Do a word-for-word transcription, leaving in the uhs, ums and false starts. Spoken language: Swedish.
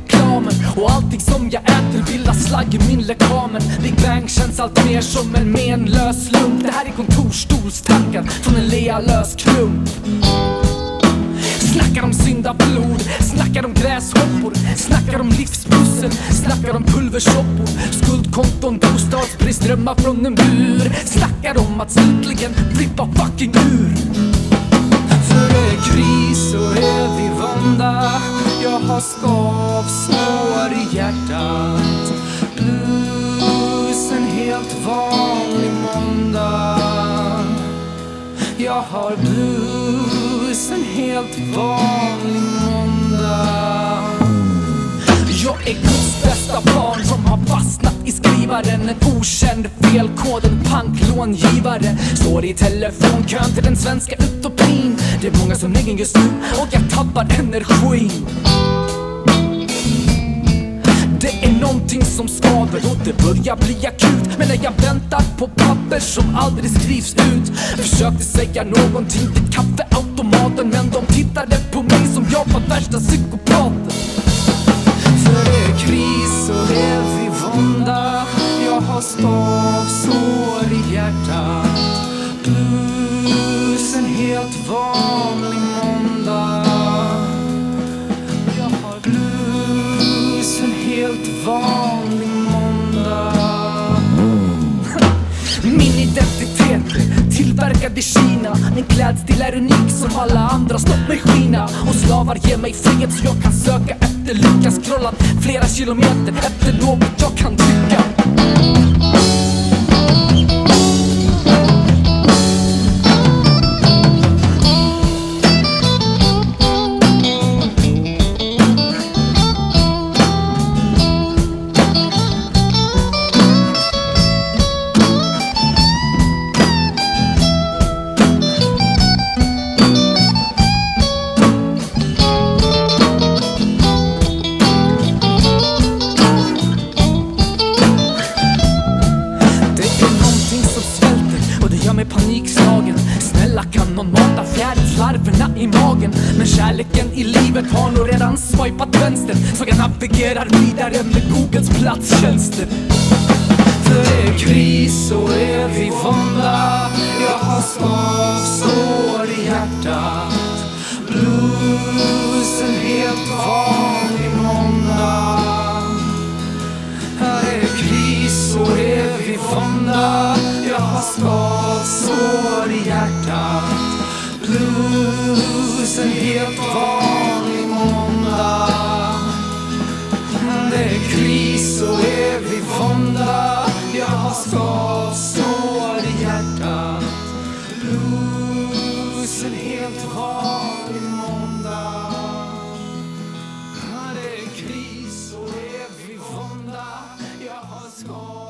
reklamen. Och allting som jag äter bildar slagg i min lekamen. Big Bang känns allt mer som en menlös slump. Det här är kontorstolstankar från en lealös klump. Snackar om syndablod, snackar om gräshoppor, snackar om livspussel, snackar om pulversoppor, skuldkonton, bostadsbrist, drömmar från en bur. Snackar om att slutligen flippa fucking ur. För det är kris och evig vånda. Jag har skavsår i hjärtat. Blues en helt vanlig måndag. Jag har blues en helt vanlig måndag. Jag är Guds bästa barn som har fastnat i skrivaren. En okänd felkod, en panklångivare. Står i telefonkön till den svenska utopin. Det är många som ringer just nu och jag tappar energin. Det är någonting som skaver och det börjar bli akut. Men när jag väntar på papper som aldrig skrivs ut. Försökte säga någonting till kaffeautomaten, men de tittade på mig som jag var värsta psykopaten. För det är kris och evig vånda. Jag har skavsår i hjärtat. Blues en helt vanlig måndag. Jag har blues en helt vanlig måndag. Min identitet tillverkad i Kina. Min klädstil är unik som alla andra, stopp mig skina. Och slavar ger mig frihet så jag kan söka efter lycka. Scrollat flera kilometer efter något jag kan tycka. Panikslagen. Snälla, kan någon mata fjärilslarverna i magen? Men kärleken i livet har nog redan swipat vänster, så jag navigerar vidare med Googles platstjänster. För det är kris och evig vånda. Jag har skavsår i hjärtat. Blues en helt vanlig måndag. Här är kris och evig vånda. Jag har skavsår i hjärtat. Blues en helt vanlig måndag. Det är kris och evig vånda. Jag har skavsår i hjärtat. Blues en helt vanlig måndag. Det är kris och evig vånda. Jag har skavsår.